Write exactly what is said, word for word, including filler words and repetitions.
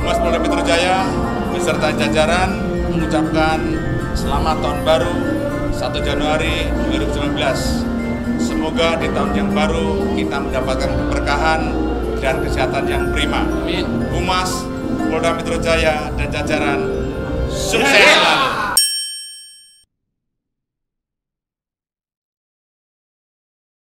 Humas Polda Metro Jaya beserta jajaran mengucapkan selamat tahun baru satu Januari dua ribu sembilan belas. Semoga di tahun yang baru kita mendapatkan keberkahan dan kesehatan yang prima. Amin. Humas Polda Metro Jaya dan jajaran sukses.